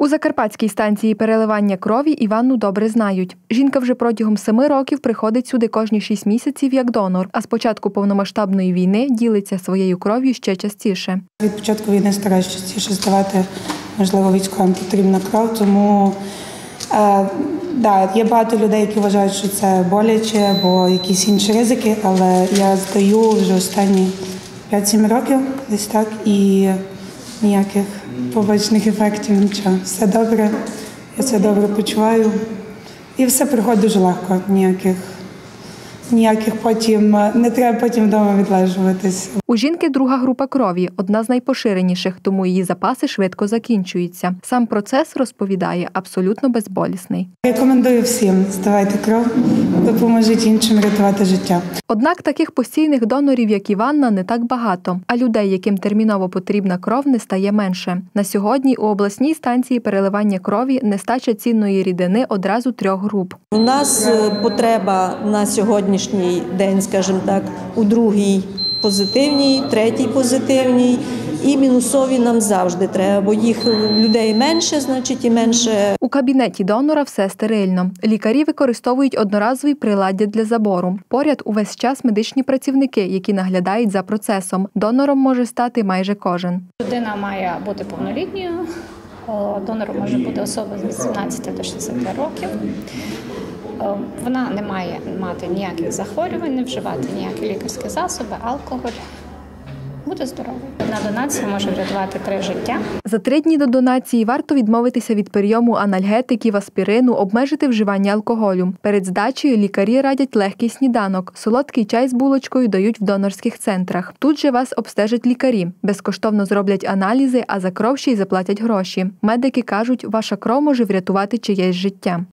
У Закарпатській станції переливання крові Іванну добре знають. Жінка вже протягом 7 років приходить сюди кожні 6 місяців як донор, а з початку повномасштабної війни ділиться своєю кров'ю ще частіше. Від початку війни стараюся частіше здавати, можливо, військовим потрібна кров, тому є багато людей, які вважають, що це боляче або якісь інші ризики, але я здаю вже останні 5-7 років, десь так, і ніяких побочних ефектів, нічого. Все добре, я все добре почуваю. І все приходить дуже легко, ніяких потім, не треба потім вдома відлежуватись. У жінки друга група крові, одна з найпоширеніших, тому її запаси швидко закінчуються. Сам процес, розповідає, абсолютно безболісний. Рекомендую всім, здавайте кров, допоможіть іншим рятувати життя. Однак таких постійних донорів, як Іванна, не так багато, а людей, яким терміново потрібна кров, не стає менше. На сьогодні у обласній станції переливання крові нестача цінної рідини одразу 3 груп. У нас потреба на сьогоднішній день, скажімо так, у 2-й позитивній, 3-й позитивній і мінусові нам завжди треба, бо їх людей менше, значить і менше. У кабінеті донора все стерильно. Лікарі використовують одноразові приладдя для забору. Поряд увесь час медичні працівники, які наглядають за процесом. Донором може стати майже кожен. Людина має бути повнолітньою, донором може бути особа з 18 до 60 років. Вона не має мати ніяких захворювань, не вживати ніякі лікарські засоби, алкоголь. Буде здоровою. Одна донація може врятувати 3 життя. За 3 дні до донації варто відмовитися від прийому анальгетиків, аспірину, обмежити вживання алкоголю. Перед здачею лікарі радять легкий сніданок. Солодкий чай з булочкою дають в донорських центрах. Тут же вас обстежать лікарі. Безкоштовно зроблять аналізи, а за кров ще й заплатять гроші. Медики кажуть, ваша кров може врятувати чиєсь життя.